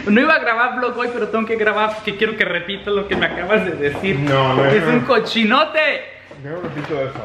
No iba a grabar vlog hoy, pero tengo que grabar porque quiero que repita lo que me acabas de decir. No, no es un cochinote. Yo no repito eso.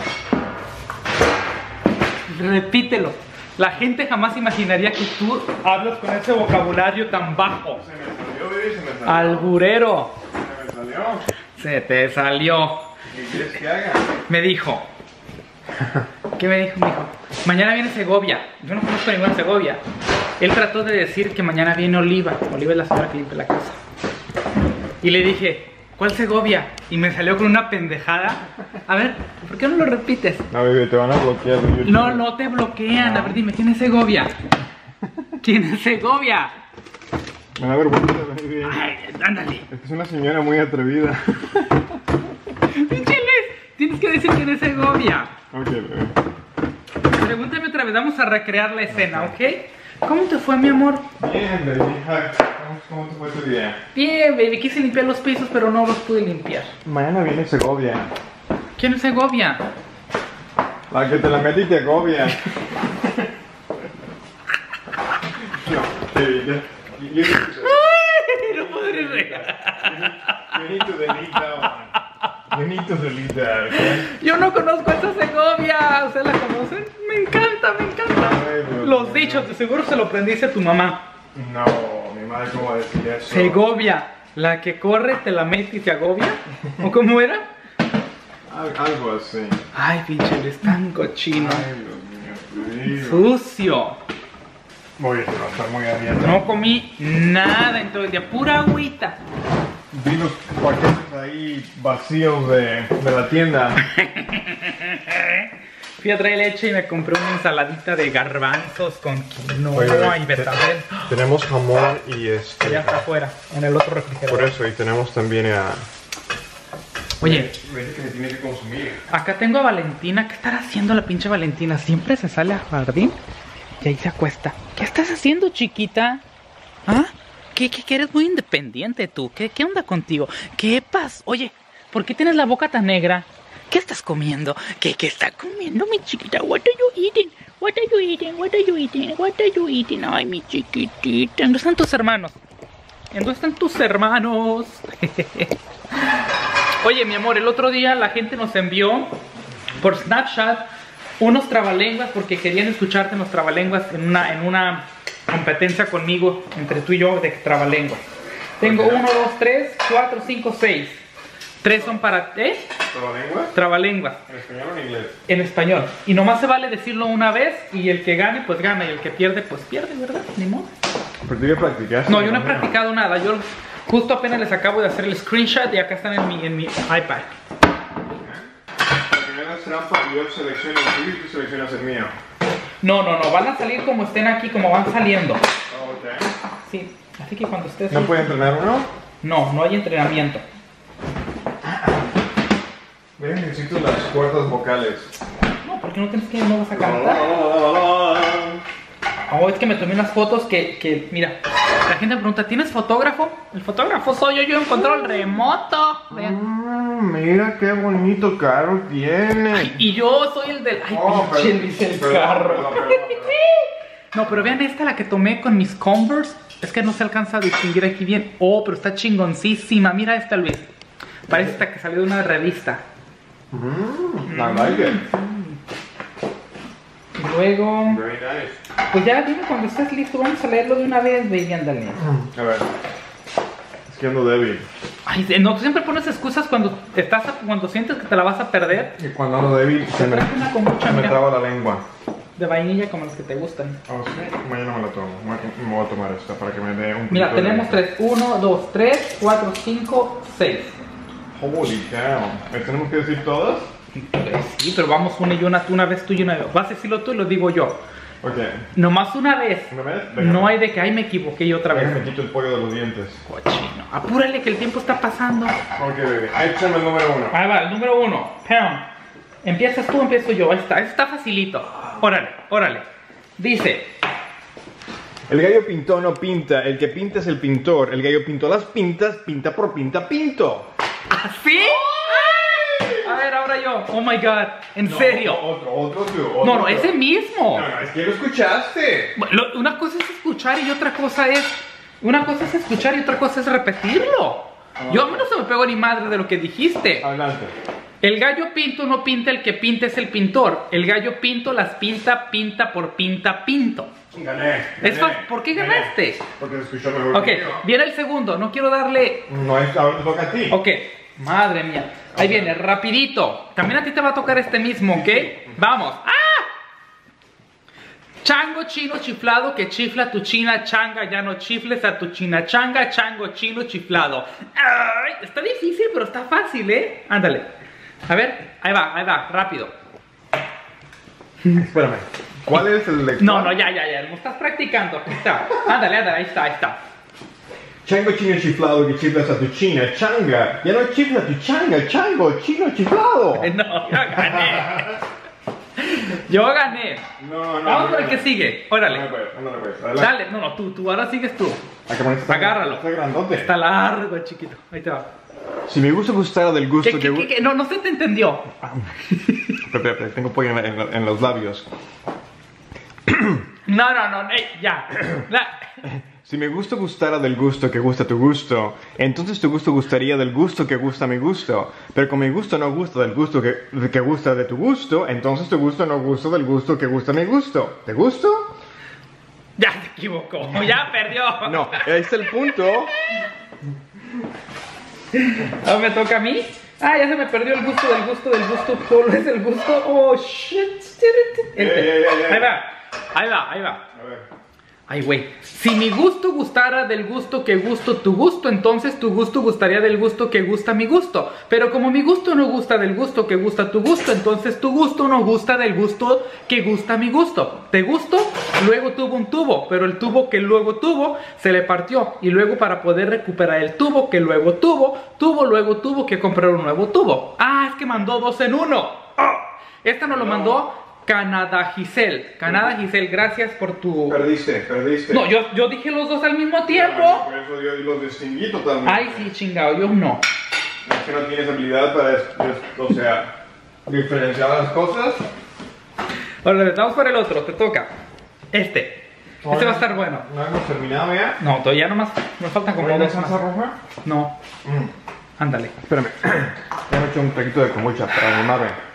Repítelo. La gente jamás imaginaría que tú hablas con ese vocabulario tan bajo. Se me salió, baby, se me salió. Alburero. Se me salió. Se te salió. ¿Qué quieres que haga? Me dijo. ¿Qué me dijo? Me dijo, mañana viene Segovia. Yo no conozco ninguna Segovia. Él trató de decir que mañana viene Oliva. Oliva es la señora que limpia la casa. Y le dije, ¿cuál Segovia? Y me salió con una pendejada. A ver, ¿por qué no lo repites? No, baby, te van a bloquear de YouTube. No, no te bloquean. A ver, dime, ¿quién es Segovia? ¿Quién es Segovia? Me da vergüenza, baby. Ay, ándale. Es que es una señora muy atrevida. Pinche Luis, tienes que decir quién es Segovia. Ok, bebé. Pregúntame otra vez, vamos a recrear la escena, ¿ok? ¿Cómo te fue, mi amor? Bien, baby. ¿Cómo te fue tu día? Bien, baby, quise limpiar los pisos, pero no los pude limpiar. Mañana viene Segovia. ¿Quién es Segovia? La que te la metí te agobia. No, baby. No podré reír. You need to delete that one. You need to delete that, okay? Yo no conozco a esa Segovia. ¿Ustedes la conocen? Me encanta, me encanta. Ay, Dios Los mío. dichos, de seguro se lo aprendiste a tu mamá. No, mi madre, ¿cómo va a decir eso? Segovia, la que corre, te la mete y te agobia. ¿O cómo era? Algo así. Ay, pinche, eres tan cochino. Ay, Dios mío, te digo. Sucio. Voy a estar muy abierto. No comí nada en todo el día, pura agüita. Vi los paquetes ahí vacíos de la tienda. Fui a traer leche y me compré una ensaladita de garbanzos con quinoa Oye, y betabel. Tenemos jamón y Allá está afuera, en el otro refrigerador. Por eso, y tenemos también a... Oye, Ves que se tiene que consumir. acá tengo a Valentina. ¿Qué estará haciendo la pinche Valentina? Siempre se sale al jardín y ahí se acuesta. ¿Qué estás haciendo, chiquita? ¿Ah? ¿Qué eres muy independiente tú? ¿Qué onda contigo? ¿Qué pasa? Oye, ¿por qué tienes la boca tan negra? ¿Qué estás comiendo? ¿Qué está comiendo, mi chiquita? What are you eating? What are you eating? What are you eating? What are you eating? Ay, mi chiquitita. ¿Dónde están tus hermanos? ¿Dónde están tus hermanos? Oye, mi amor, el otro día la gente nos envió por Snapchat unos trabalenguas porque querían escucharte en los trabalenguas en una competencia conmigo, entre tú y yo, de trabalenguas. Tengo 1, 2, 3, 4, 5, 6. 3 son para... ¿Trabalenguas? Trabalenguas. ¿En español o en inglés? En español. Y nomás se vale decirlo una vez y el que gane, pues gana. Y el que pierde, pues pierde, ¿verdad? Ni modo. Pero tú ya practicaste. No, yo no he practicado nada. Yo justo apenas les acabo de hacer el screenshot y acá están en mi iPad. La primera trampa, yo selecciono el tuyo y tú seleccionas el mío. No, van a salir como estén aquí, como van saliendo. Oh, ok. Sí, así que cuando estés... ¿No puede entrenar uno? No hay entrenamiento. Ven, necesito las cuerdas vocales. No, porque no tienes que no vas a cantar. Oh, es que me tomé unas fotos que mira, la gente me pregunta, ¿tienes fotógrafo? El fotógrafo soy yo en control remoto. Vean. Mira qué bonito carro tiene. Ay, y yo soy el del... Ay, pinche Luis, el carro. Perdón. No, pero vean esta, la que tomé con mis Converse. Es que no se alcanza a distinguir aquí bien. Oh, pero está chingoncísima. Mira esta, Luis. Parece esta que salió de una revista. I like it. Y luego... Very nice. Pues ya dime cuando estés listo. Vamos a leerlo de una vez, baby, ándale. A ver. Es que ando débil. Ay, no, tú siempre pones excusas cuando sientes que te la vas a perder. Y cuando ando débil se me Traje una con mucha, mira, traba la lengua. de vainilla como las que te gustan. Oh, sí. Mañana me la tomo. Me voy a tomar esta para que me dé un poquito Mira, de... tenemos 3. 1, 2, 3, 4, 5, 6. Holy cow. ¿Me tenemos que decir todas? Sí, pero vamos una y una vez tú y una vez. Vas a decirlo tú y lo digo yo. Ok. Nomás una vez. ¿Una vez? Venga. No hay de que, ay, me equivoqué y otra vez. Me quito el pollo de los dientes. Cochino. Apúrale que el tiempo está pasando. Ok, baby. Échame el número 1. Ahí va, el número 1. Pound. ¿Empiezas tú o empiezo yo? Ahí está. Está facilito. Órale. Dice... El gallo pintó no pinta, el que pinta es el pintor. El gallo pintó las pintas, pinta por pinta, pinto. ¿Así? A ver, ahora yo. Oh my god. ¿En serio? Otro. No, ese mismo. No, es que lo escuchaste. Una cosa es escuchar y otra cosa es Una cosa es escuchar y otra cosa es repetirlo. Yo a mí no se me pegó ni madre de lo que dijiste. Adelante. El gallo pinto no pinta, el que pinta es el pintor. El gallo pinto las pinta, pinta por pinta, pinto. Gané. ¿Por qué ganaste? Porque se escuchó mejor. Ok, viene el segundo, no quiero darle... No es, ahora te toca a ti. Ok, madre mía. Ahí viene, rapidito. También a ti te va a tocar este mismo, ¿ok? Vamos. ¡Ah! Chango chino chiflado que chifla tu china changa, ya no chifles a tu china changa, chango chino chiflado. ¡Ay! Está difícil, pero está fácil, ¿eh? Ándale. A ver, ahí va, rápido. Espérame. ¿Cuál es el lector? No, ya, lo estás practicando. Aquí está. Ándale, ahí está. Chango chino chiflado que chiflas a tu china changa. Ya no chifla tu changa, chango chino chiflado. No, yo gané. No. Vamos por el que sigue. Órale. No, Dale, no, tú, ahora sigues tú. Agárralo. Está grandote. Está largo, chiquito. Ahí te va. Si me gusta gustara del gusto ¿Qué? No se te entendió. Espera, tengo pollo en los labios. No, ya. Si mi gusto gustara del gusto que gusta tu gusto, entonces tu gusto gustaría del gusto que gusta mi gusto. Pero como mi gusto no gusta del gusto que gusta de tu gusto, entonces tu gusto no gusta del gusto que gusta mi gusto. ¿Te gusto? Ya se equivocó, ya perdió. No, ahí está el punto. ¿Ahora me toca a mí? Ah, ya se me perdió el gusto del gusto del gusto. Solo es el gusto. Oh, shit. Ahí va. A ver. Ay, güey. Si mi gusto gustara del gusto que gusto tu gusto, entonces tu gusto gustaría del gusto que gusta mi gusto. Pero como mi gusto no gusta del gusto que gusta tu gusto, entonces tu gusto no gusta del gusto que gusta mi gusto. ¿Te gustó? Luego tuvo un tubo, pero el tubo que luego tuvo se le partió. Y luego para poder recuperar el tubo que luego luego tuvo que comprar un nuevo tubo. Ah, es que mandó 2 en 1. Oh, esta nos lo mandó Canadá Giselle, gracias por tu... Perdiste. No, yo dije los dos al mismo tiempo. Por eso yo los distinguí totalmente. Ay, sí, chingado, yo no. Es que no tienes habilidad para, diferenciar las cosas. Ahora, vamos por el otro, te toca. Este va a estar bueno. ¿No hemos terminado ya? No, todavía nomás, me faltan como ¿Una 2 más. salsa roja? No. Ándale. Espérame, ya me he hecho un traguito de kombucha para animarme.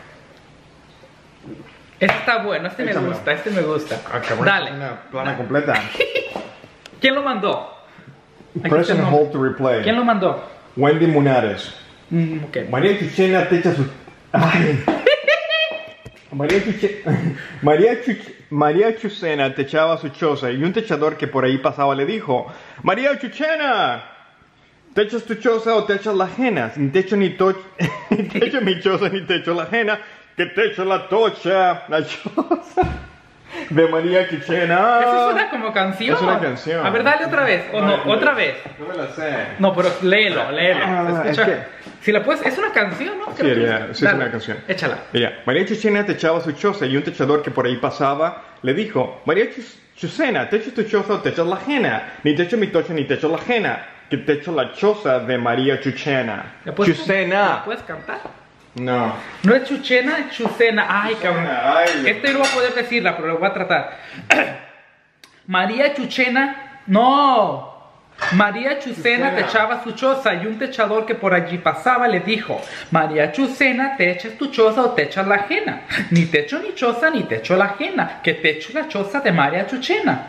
Este está bueno, este me gusta. Dale. Una plana completa. ¿Quién lo mandó? Press and hold to replay. ¿Quién lo mandó? Wendy Munares. Ok. María Chuchena te echa su... Ay. María Chucena techaba su choza y un techador que por ahí pasaba le dijo: María Chuchena, ¿te echas tu choza o te echas la ajena? Ni techo ni techo mi choza ni techo la ajena, que techo la choza de María Chuchena. Eso suena como canción. Es una canción. A ver, dale otra vez. O no, otra vez. No me la sé. No, pero léelo. Escucha. Es que... Si la puedes, es una canción, ¿no? Sí, es una canción. Échala. Mira, María Chuchena techaba su choza y un techador que por ahí pasaba le dijo: María Chucena, ¿te echas tu choza o te echas la ajena? Ni techo mi tocha ni techo la ajena, que techo la choza de María Chuchena. Chucena. ¿La puedes cantar? No. No es Chuchena, es Chucena. Ay, cabrón. Ay, Este no va a poder decirla, pero lo voy a tratar. María Chuchena, no. María Chucena te echaba su choza y un techador que por allí pasaba le dijo: María Chucena, ¿te echas tu choza o te echas la ajena? Ni techo ni choza ni techo la ajena, que te echo la choza de María Chuchena.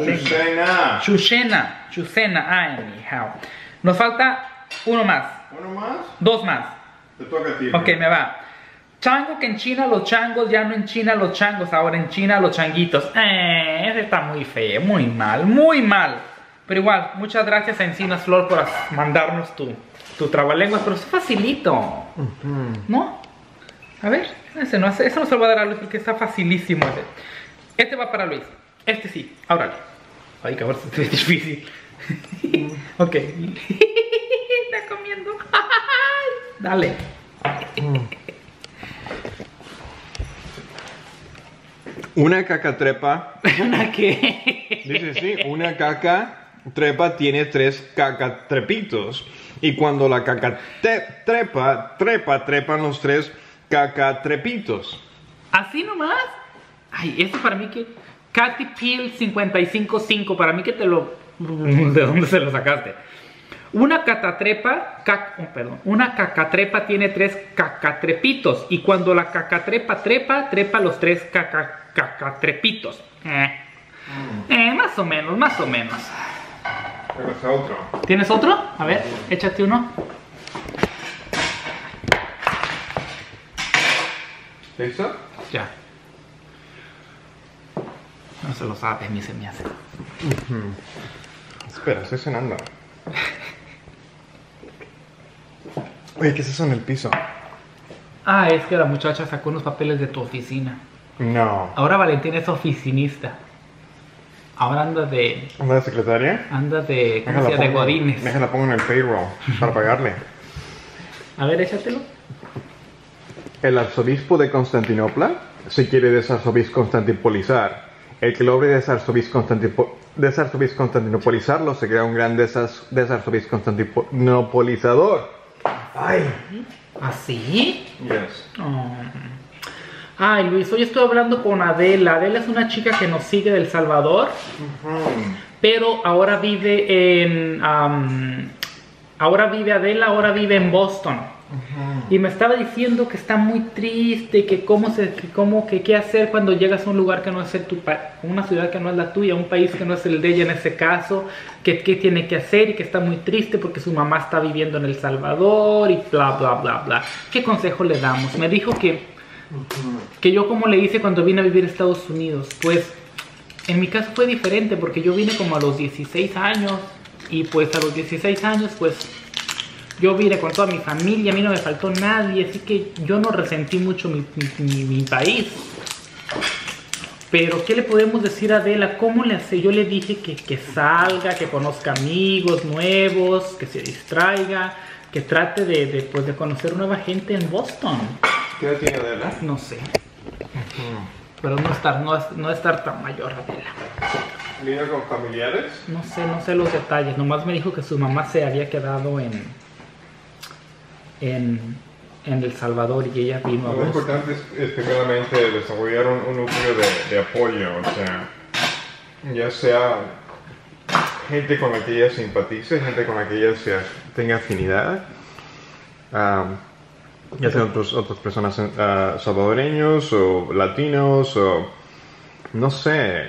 Chucena, anyhow. Nos falta uno más. ¿Uno más? 2 más. Te toca a ti. Ok, me va. Chango que en China los changos, ya no en China los changos, ahora en China los changuitos. Ese está muy feo, muy mal. Pero igual, muchas gracias a Encinas Flor por mandarnos tu trabalenguas, pero es facilito. ¿No? A ver, ese no se lo voy a dar a Luis porque está facilísimo ese. Este va para Luis. Este sí, órale. Ay, cabrón, esto es difícil. Ok. Está comiendo. Dale. Una caca trepa. ¿Una qué? Dice sí, una caca trepa tiene 3 cacatrepitos. Y cuando la caca trepan los 3 cacatrepitos. ¿Así nomás? Ay, este para mí que... Katy Peel 555, para mí que te lo ¿De dónde se lo sacaste? Una cacatrepa tiene 3 cacatrepitos. Y cuando la cacatrepa trepa los 3 cacatrepitos. Más o menos, más o menos. ¿Tienes otro? ¿Tienes otro? A ver, échate uno. ¿Listo? Ya. No se lo sabe, a mí se me hace. Espera, estoy cenando. Oye, ¿qué es eso en el piso? Ah, es que la muchacha sacó unos papeles de tu oficina. No. Ahora Valentín es oficinista. Ahora anda de... ¿Anda de secretaria? Anda de... ¿Cómo se llama? De godines. Déjala pongo en el payroll para pagarle. A ver, échatelo. El arzobispo de Constantinopla se quiere desarzobisconstantinopolizar. El que logre desarzobisconstantinopolizarlo se crea un gran desarzobisconstantinopolizador. ¡Ay! ¿Así? Yes. Oh. Ay, Luis, hoy estoy hablando con Adela. Adela es una chica que nos sigue del Salvador, pero ahora vive en... ahora vive en Boston. Y me estaba diciendo que está muy triste, que qué hacer cuando llegas a un lugar que no es una ciudad que no es la tuya, un país que no es el de ella en ese caso, que qué tiene que hacer y que está muy triste porque su mamá está viviendo en El Salvador y bla bla bla bla. ¿Qué consejo le damos? Me dijo que yo como le hice cuando vine a vivir a Estados Unidos. Pues en mi caso fue diferente porque yo vine como a los 16 años y pues a los 16 años pues yo vine con toda mi familia, a mí no me faltó nadie, así que yo no resentí mucho mi país. Pero ¿qué le podemos decir a Adela? ¿Cómo le hace? Yo le dije que salga, que conozca amigos nuevos, que se distraiga, que trate de conocer nueva gente en Boston. ¿Qué edad tiene Adela? No sé. Pero no estar tan mayor, Adela. ¿Vive con familiares? No sé los detalles. Nomás me dijo que su mamá se había quedado en El Salvador y ella vino a Lo Boston. importante es primeramente desarrollar un núcleo de apoyo, o sea, ya sea gente con la que ella simpatice, gente con la que ella tenga afinidad, ya sean otras personas salvadoreños o latinos o no sé,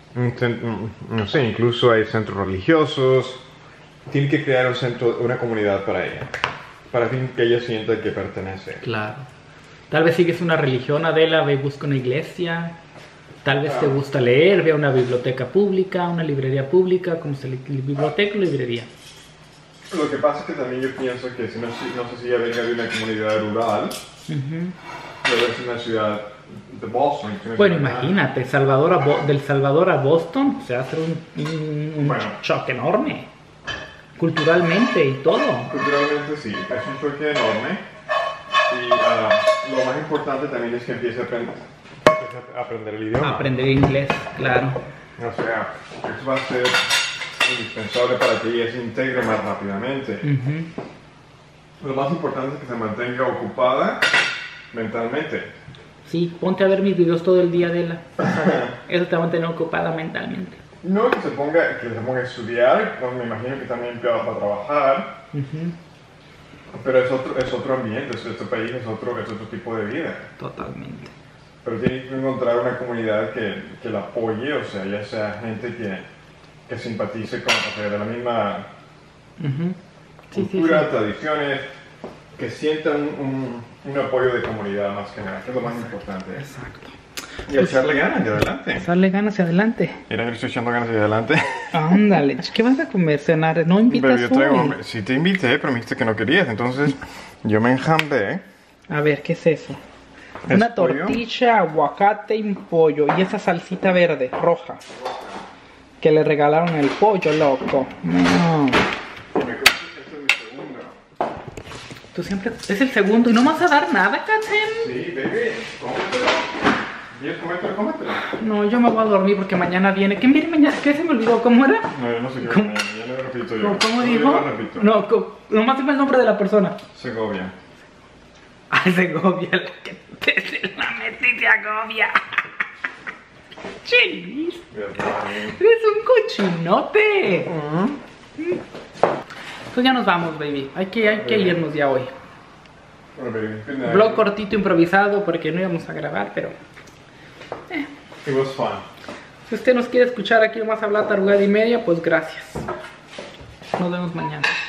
incluso hay centros religiosos. Tiene que crear una comunidad para ella, para que ella sienta que pertenece. Claro. Tal vez sigues una religión, Adela, ve y busca una iglesia. Tal vez te gusta leer, ve a una biblioteca pública, una librería pública, como se le biblioteca o librería. Lo que pasa es que también yo pienso que no sé si ella venga de una comunidad rural, pero es una ciudad de Boston. Bueno, imagínate, del Salvador a Boston, o sea, hacer un choque enorme. Culturalmente y todo. Culturalmente sí, es un choque enorme. Y lo más importante también es que empiece a aprender el idioma. Aprender inglés, claro. O sea, eso va a ser indispensable para que ella se integre más rápidamente. Lo más importante es que se mantenga ocupada mentalmente. Sí, ponte a ver mis videos todo el día, Adela. Eso te va a mantener ocupada mentalmente. No que se ponga a estudiar, no, me imagino que también va a trabajar, pero es otro ambiente, este país es otro tipo de vida. Totalmente. Pero tiene que encontrar una comunidad que la apoye, o sea, ya sea gente que simpatice con, o sea, de la misma cultura, tradiciones, que sienta un apoyo de comunidad más que nada, que es lo más importante. Exacto. Y echarle ganas y adelante. Echarle ganas y adelante. Mira, yo estoy echando ganas y adelante. Ándale, ¿qué vas a comer, cenar? No invitas Pero yo traigo, si te invité, pero me dijiste que no querías, entonces yo me enjambé. A ver, ¿qué es eso? Una tortilla, aguacate y un pollo. Y esa salsita verde, roja. Que le regalaron el pollo, loco. No. Este es mi segundo. Tú siempre... Es el segundo y no me vas a dar nada, Katrin. Sí, baby, cómetelo. ¿Quieres cómetelo? No, yo me voy a dormir porque mañana viene. ¿Qué viene mañana? ¿Qué se me olvidó? ¿Cómo era? No, yo no sé qué viene mañana, ya lo repito yo. ¿Cómo dijo? No, nomás dime el nombre de la persona. Segovia. Ah, Segovia, la que te la metiste a Segovia. Chelis, eres un cochinote. Pues ya nos vamos, baby. Hay que irnos ya hoy. Vlog cortito improvisado porque no íbamos a grabar, pero It was fun. si usted nos quiere escuchar aquí nomás hablar tarugada y media, pues gracias. Nos vemos mañana.